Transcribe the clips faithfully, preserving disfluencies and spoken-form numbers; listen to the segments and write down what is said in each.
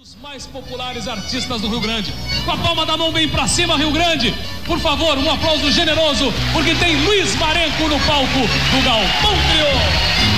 Os mais populares artistas do Rio Grande. Com a palma da mão bem pra cima, Rio Grande. Por favor, um aplauso generoso, porque tem Luiz Marenco no palco do Galpão Crioulo.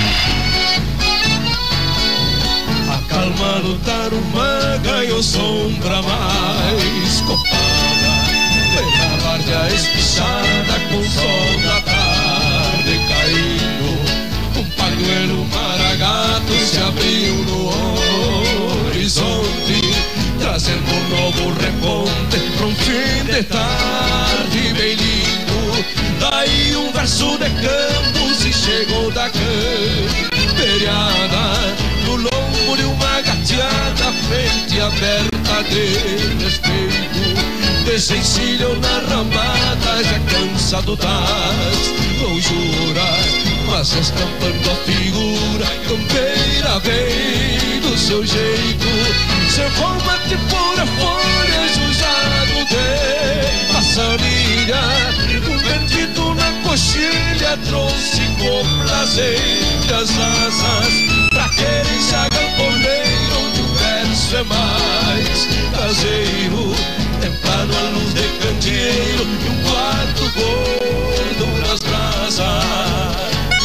A calma do tarumã ganhou sombra mais copada, pela várzea espichada com o sol da tarde caindo. Um pajuelo maragato se abriu no horizonte, trazendo um novo reponte para um fim de tarde bem lindo. Daí um verso de campos e chegou da camperiada, no lombo de uma gateada, frente aberta de respeito. Desencilham na ramada, já cansado das lonjuras, mas estampando a figura campeira vem do seu jeito. Servou mate por a folha, jujado de passarinha, um bendito na coxilha trouxe com prazer as asas pra querer enxagar o poleiro, onde o verso é mais caseiro, templado à luz de candeeiro e um quarto gordo nas brasas.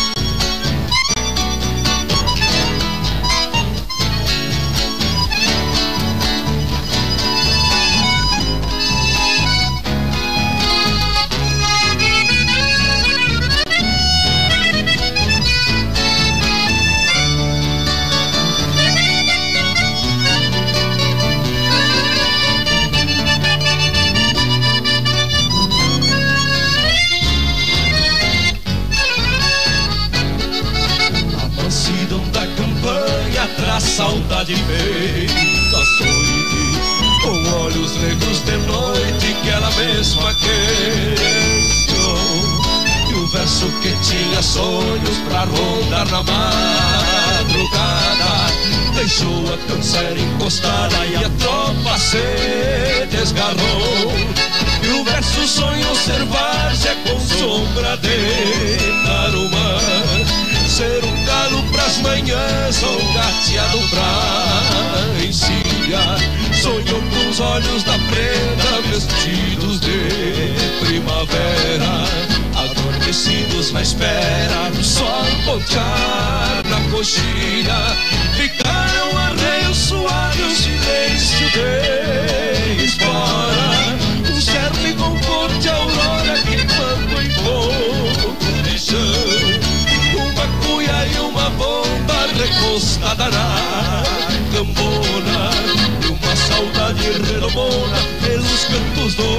A saudade feita açoite, com olhos negros de noite que ela mesma querenciou. E o verso que tinha sonhos pra rondar na madrugada deixou a canseira encostada e a tropa se desgarrou. E o verso sonhou ser várzea com sombra de tarumã, ser um galo pras manhãs ou um gateado pra encilha. Sonhou com os olhos da prenda vestidos de primavera, adormecidos na espera do sol pontear na coxilha. Ficaram arreios suaves, o silêncio de espora, um cerne com cor de aurora queimando em fogo de chão, uma cuia e uma bomba recostada na cambona, e uma saudade redomona pelos cantos do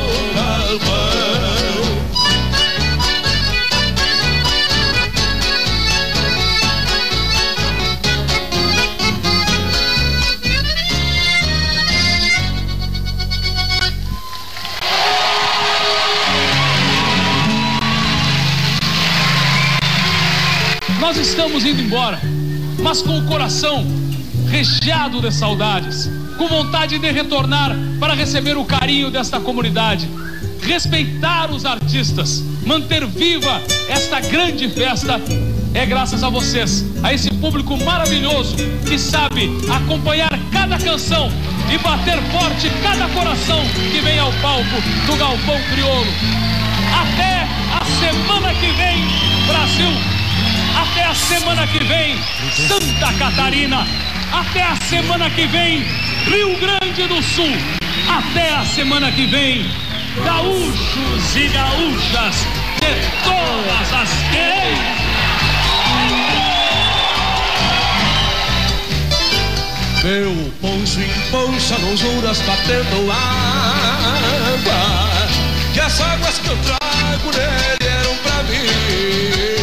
galpão. Nós estamos indo embora, mas com o coração recheado de saudades, com vontade de retornar para receber o carinho desta comunidade, respeitar os artistas, manter viva esta grande festa. É graças a vocês, a esse público maravilhoso que sabe acompanhar cada canção e bater forte cada coração que vem ao palco do Galpão Crioulo. Até a semana que vem, Brasil! Até a semana que vem, Santa Catarina. Até a semana que vem, Rio Grande do Sul. Até a semana que vem, gaúchos e gaúchas de todas as querências. Meu poncho em poncha, lonjuras batendo água, que as águas que eu trago nele eram pra mim.